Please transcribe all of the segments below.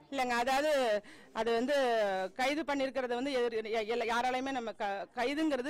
இல்லைங்க, அதாவது அது வந்து கைது பண்ணியிருக்கிறது வந்து யாராலையுமே நம்ம கைதுங்கிறது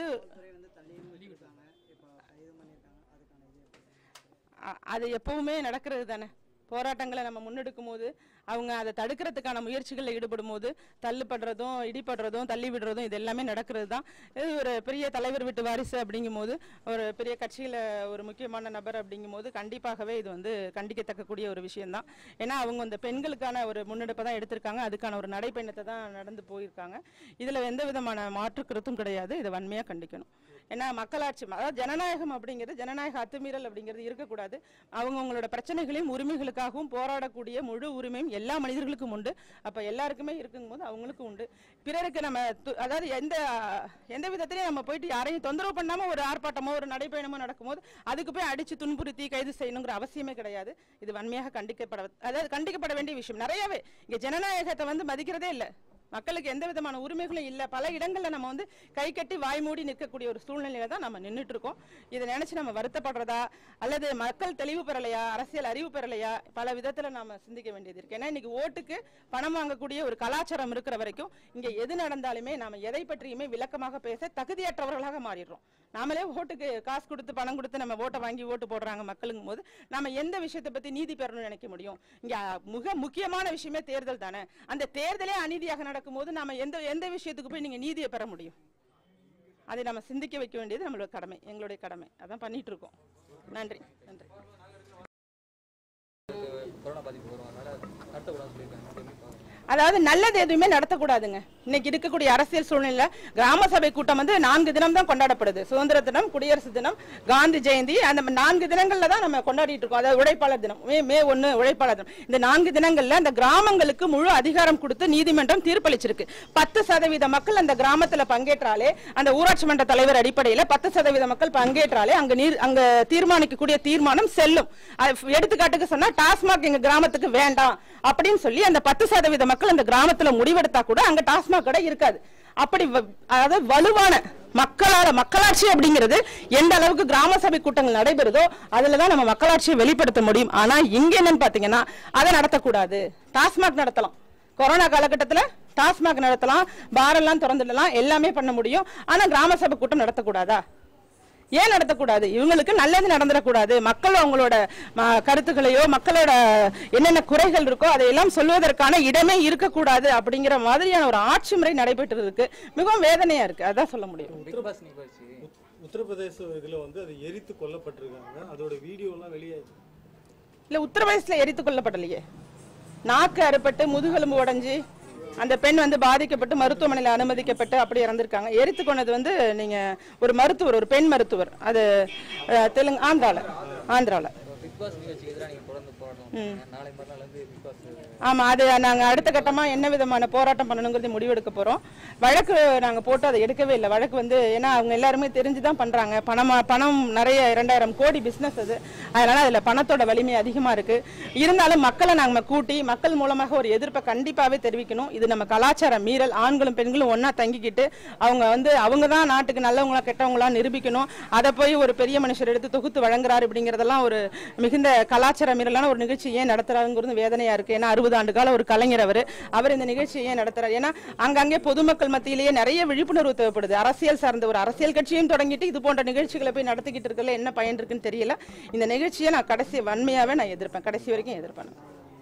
அது எப்பவுமே நடக்கிறது தானே. போராட்டங்களை நம்ம முன்னெடுக்கும் போது அவங்க அதை தடுக்கிறதுக்கான முயற்சிகளில் ஈடுபடும் போது தள்ளுப்படுறதும் இடிப்படுறதும் தள்ளி விடுறதும் இது எல்லாமே நடக்கிறது தான். இது ஒரு பெரிய தலைவர் வீட்டு வாரிசு அப்படிங்கும் போது, ஒரு பெரிய கட்சியில் ஒரு முக்கியமான நபர் அப்படிங்கும் போது கண்டிப்பாகவே இது வந்து கண்டிக்கத்தக்கக்கூடிய ஒரு விஷயம்தான். ஏன்னா அவங்க இந்த பெண்களுக்கான ஒரு முன்னெடுப்பை தான் எடுத்திருக்காங்க, அதுக்கான ஒரு நடைப்பயணத்தை தான் நடந்து போயிருக்காங்க. இதில் எந்த விதமான மாற்று கருத்தும் கிடையாது. இதை வன்மையாக கண்டிக்கணும். ஏன்னா மக்களாட்சி, அதாவது ஜனநாயகம் அப்படிங்கிறது, ஜனநாயக அத்துமீறல் அப்படிங்கிறது இருக்கக்கூடாது. அவங்களோட பிரச்சனைகளையும் உரிமைகளுக்காகவும் போராடக்கூடிய முழு உரிமையும் எல்லா மனிதர்களுக்கும் உண்டு. அப்ப எல்லாருக்குமே இருக்குங்கும் போது அவங்களுக்கும் உண்டு. பிறருக்கு நம்ம அதாவது எந்த விதத்திலையும் நம்ம போயிட்டு யாரையும் தொந்தரவு பண்ணாம ஒரு ஆர்ப்பாட்டமோ ஒரு நடைபயணமோ நடக்கும்போது அதுக்கு போய் அடிச்சு துன்புறுத்தி கைது செய்யணுங்கிற அவசியமே கிடையாது. இது வன்மையாக கண்டிக்கப்பட வேண்டிய விஷயம். நிறையவே இங்க ஜனநாயகத்தை வந்து மதிக்கிறதே இல்லை. மக்களுக்கு எந்த விதமான உரிமைகளும் இல்லை. பல இடங்கள்ல நம்ம வந்து கை கட்டி வாய் மூடி நிற்கக்கூடிய ஒரு சூழ்நிலையில தான் நம்ம நின்றுட்டு இருக்கோம். இதை நினைச்சு நம்ம வருத்தப்படுறதா அல்லது மக்கள் தெளிவு பெறலையா, அரசியல் அறிவு பெறலையா, பல விதத்துல நாம சிந்திக்க வேண்டியது இருக்கு. ஏன்னா இன்னைக்கு ஓட்டுக்கு பணம் வாங்கக்கூடிய ஒரு கலாச்சாரம் இருக்கிற வரைக்கும் இங்க எது நடந்தாலுமே நாம எதை பற்றியுமே விளக்கமாக பேச தகுதியற்றவர்களாக மாறிடுறோம். நாமளே ஓட்டுக்கு காசு கொடுத்து பணம் கொடுத்து நம்ம ஓட்டை வாங்கி ஓட்டு போடுறாங்க மக்களுங்கும் போது நம்ம எந்த விஷயத்தை பத்தி நீதி பெறணும்னு நினைக்க முடியும்? இங்க மிக முக்கியமான விஷயமே தேர்தல் தானே. அந்த தேர்தலே அநீதியாக நடக்கும் போது நாம எந்த விஷயத்துக்கு போய் நீங்க நீதியை பெற முடியும்? அதை நம்ம சிந்திக்க வைக்க வேண்டியது நம்மளோட கடமை, எங்களுடைய கடமை. அதான் பண்ணிட்டு இருக்கோம். நன்றி. நன்றி. அதாவது நல்லது எதுவுமே நடத்தக்கூடாதுங்க. இன்னைக்கு இருக்கக்கூடிய அரசியல் சூழ்நிலை கிராம சபை கூட்டம் வந்து 4 தினம் தான் கொண்டாடப்படுது. சுதந்திர தினம், குடியரசு தினம், காந்தி ஜெயந்தி, அந்த 4 தினங்கள்ல தான் நம்ம கொண்டாடிட்டு இருக்கோம். அதாவது உழைப்பாளர் தினம், மே 1 உழைப்பாளர் தினம். இந்த 4 தினங்கள்ல அந்த கிராமங்களுக்கு முழு அதிகாரம் கொடுத்து நீதிமன்றம் தீர்ப்பளிச்சிருக்கு. 10% மக்கள் அந்த கிராமத்துல பங்கேற்றாலே, அந்த ஊராட்சி மன்ற தலைவர் அடிப்படையில் 10% மக்கள் பங்கேற்றாலே அங்க தீர்மானிக்கக்கூடிய தீர்மானம் செல்லும். எடுத்துக்காட்டுக்கு சொன்னா டாஸ்மாக் எங்க கிராமத்துக்கு வேண்டாம் அப்படின்னு சொல்லி அந்த 10% மக்கள் அந்த கிராமத்துல முடிவெடுத்தா கூட அங்க டாஸ்மாக் கடை இருக்காது. அப்படி அதாவது வலுவான மக்களாட்சி அப்படிங்கிறது எந்த அளவுக்கு கிராம சபை கூட்டங்கள் நடைபெறுதோ அதுலதான் நம்ம மக்களாட்சியை வெளிப்படுத்த முடியும். ஆனா இங்க என்னன்னு பாத்தீங்கன்னா அதை நடத்தக்கூடாது. டாஸ்மாக் நடத்தலாம், கொரோனா காலகட்டத்துல டாஸ்மாக் நடத்தலாம், பார் எல்லாம் திறந்துடலாம், எல்லாமே பண்ண முடியும். ஆனா கிராம சபை கூட்டம் நடத்தக்கூடாதா? ஏன் நடத்தக்கூடாது? இவங்களுக்கு நல்லது நடந்துடக்கூடாது, மக்கள் அவங்களோட கருத்துக்களையோ மக்களோட என்னென்ன குறைகள் இருக்கோ அதையெல்லாம் சொல்வதற்கான இடமே இருக்கக்கூடாது அப்படிங்கிற மாதிரியான ஒரு ஆட்சி முறை நடைபெற்று இருக்கு. மிகவும் வேதனையா இருக்கு. அதான் சொல்ல முடியும். உத்தரப்பிரதேச இதுல வந்து அது எரித்து கொல்லப்பட்டிருக்காங்க. அதோட வீடியோ எல்லாம் வெளியாயிருக்கு. இல்ல, உத்தரப்பிரதேசத்துல எரித்து கொல்லப்படலையே. நாக்கு அறுபட்டு முதுகெலும்பு உடைஞ்சி அந்த பெண் வந்து பாதிக்கப்பட்டு மருத்துவமனையில் அனுமதிக்கப்பட்டு அப்படி இறந்திருக்காங்க. எரித்து கொண்டது வந்து நீங்க ஒரு மருத்துவர், ஒரு பெண் மருத்துவர். அது ஆந்திரால. ஆமா, அது நாங்க அடுத்த கட்டமா என்ன விதமான போராட்டம் பண்ணணுங்கிறது முடிவெடுக்க போறோம். வழக்கு நாங்க போட்டு அதை எடுக்கவே இல்லை. வழக்கு வந்து ஏன்னா அவங்க எல்லாருமே தெரிஞ்சுதான் பண்றாங்க. பணம் நிறைய 2000 கோடி பிசினஸ் அது. அதனால அதுல பணத்தோட வலிமை அதிகமா இருக்கு. இருந்தாலும் மக்களை நாங்க கூட்டி மக்கள் மூலமாக ஒரு எதிர்ப்பை கண்டிப்பாவே தெரிவிக்கணும். இது நம்ம கலாச்சார மீறல். ஆண்களும் பெண்களும் ஒன்னா தங்கிக்கிட்டு அவங்க தான் நாட்டுக்கு நல்லவங்களா கெட்டவங்களா நிரூபிக்கணும். அதை போய் ஒரு பெரிய மனுஷர் எடுத்து தொகுத்து வழங்குறாரு அப்படிங்கறதெல்லாம் ஒரு மிகுந்த கலாச்சார மீறலான ஒரு நிகழ்ச்சி ஏன் நடத்துறாருங்கிறது வேதனையா இருக்கு. ஏன்னா 60 ஆண்டு கால ஒரு கலைஞர் அவர் இந்த நிகழ்ச்சியை ஏன் நடத்துறாரு? ஏன்னா அங்கங்கே பொதுமக்கள் மத்தியிலேயே நிறைய விழிப்புணர்வு தேவைப்படுது. அரசியல் சார்ந்த ஒரு அரசியல் கட்சியும் தொடங்கிட்டு இது போன்ற நிகழ்ச்சிகளை போய் நடத்திக்கிட்டு இருக்கல என்ன பயன் இருக்குன்னு தெரியல. இந்த நிகழ்ச்சியை நான் வன்மையாவே நான் எதிர்ப்பேன், கடைசி வரைக்கும் எதிர்ப்பேன்.